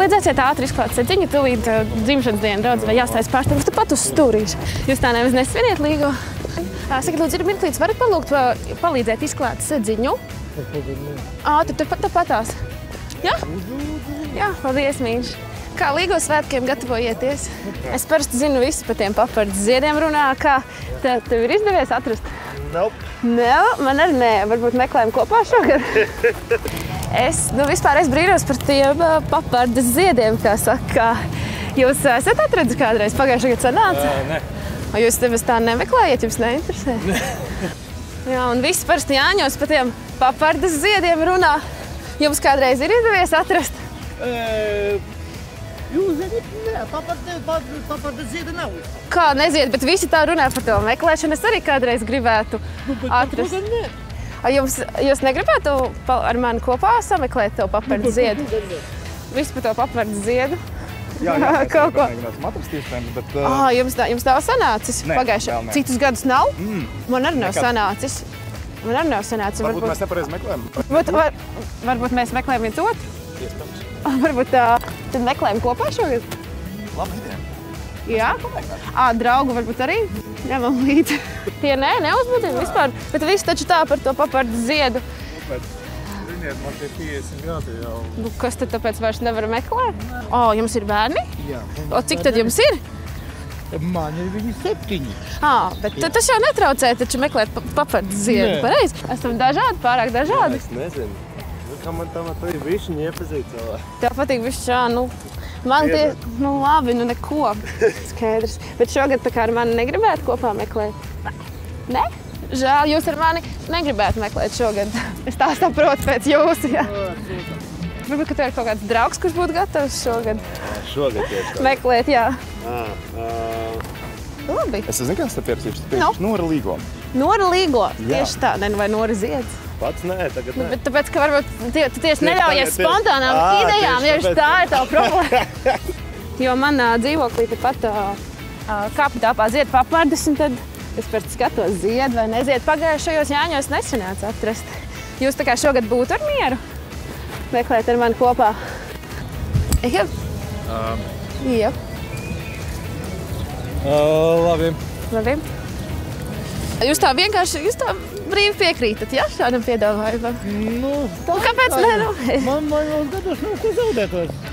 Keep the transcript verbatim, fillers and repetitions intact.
palīdzēsiet ātri izklāt sedziņu, tūlīt uh, dzimšanas dienu draudzē vai jāstājas pārstāvis, tu pat uz stūrīšu. Jūs tā nevis nesviniet līgo. Sakiet, lūdzu, ir mirklīts, varat palūgt palīdzēt izklāt sedziņu? Ātri, tu pat patās. Jā? Jā, paldies, mīļš. Kā līgo svētkiem gatavojieties? Es parasti zinu visu par tiem papardes ziediem runā, kā tev ir izdevies atrast? Nope. Nē, man arī nē. Varbūt meklējam kopā šogad. Es, nu, vispār es brīnos par tiem papardes ziediem, kā saka. Jūs esat atradzi kādreiz pagājušajā gadā sanāca? Uh, nē. O jūs tevis tā nemeklējat, jums neinteresē? Jā, un visi parasti Jāņos par tiem papardes ziediem runā. Jums kādreiz ir izdevies atrast? Uh, jūs zināt, nē, papardes ziedi nav. Kā nezied, bet visi tā runā par to meklēšanu. Es arī kādreiz gribētu atrast. Nu, Jums, jūs negribētu ar mani kopā sameklēt to papardes ziedu? Visu par to papardes ziedu? Jā, jā, mēs kaut ko. mēģināsim atrast iespējams, bet... Uh... Ah, jums, jums nav sanācis Nē, pagājušā? vēl nē. Citus gadus nav? Mm. Man arī nav Nekad. sanācis. Man arī nav sanācis. Varbūt, varbūt mēs nepareizi meklējam. Varbūt, var, varbūt mēs meklējam viens otru? Iespējams. Varbūt tā, tad meklējam kopā šogad? Labi ideja. Jā? Ā, draugu varbūt arī ņemam līdzi. Tie nē, neuzbudina vispār, bet visi taču tā par to papardes ziedu. Bet, ziniet, man tie piecdesmit gadi jau... Nu, kas tad tāpēc vairs nevar meklēt? O, jums ir bērni? Jā. O, cik tad jums ir? Man ir viņi septiņi. Ā, bet tad tas jau netraucē taču meklēt pa papardes ziedu, Nē. pareizi? Esam dažādi, pārāk dažādi. Es nezinu. Nu, kā man tam ar to ir višķiņi iepazīt cilvēku. Tev patīk višķi, jā, nu, man tie, nu labi, nu neko, skaidrs. Bet šogad tā kā ar mani negribētu kopā meklēt? Ne? Žēl, jūs ar mani negribētu meklēt šogad. Es tā saprotu pēc jūsu, jā. Varbūt, ka tev ir kaut kāds draugs, kurš būtu gatavs šogad Šogad tieši tā. meklēt, jā. Ah, uh, Labi. Es zinu, kāds te pierasīšu. Tu Nu? pierasīšu Nora Līgo. Nora Līgo, Jā. tieši tā, ne, vai Nora Ziedz. pats nē, tagad Nu, nē. bet tāpēc, ka varbūt tie, tu tieši neļaujies tagad, tieši- spontānām Ā, idejām, tieši tieši tāpēc. tā ir tava problēma. Jo man ā, dzīvoklī tepat kāpj tāpā zied papardes, un tad es pēc skatos zied vai nezied. Pagājušajos Jāņos nesanāca atrast. Jūs tā kā šogad būtu ar mieru meklēt ar mani kopā? Jā. Um, Jā. Uh, labi. Labi. Jūs tā vienkārši, jūs tā brīvi piekrītat, jā, šādam piedāvājumam? Nu, Nu, kāpēc ne? Nu? man, man jau gados nav ko zaudētos.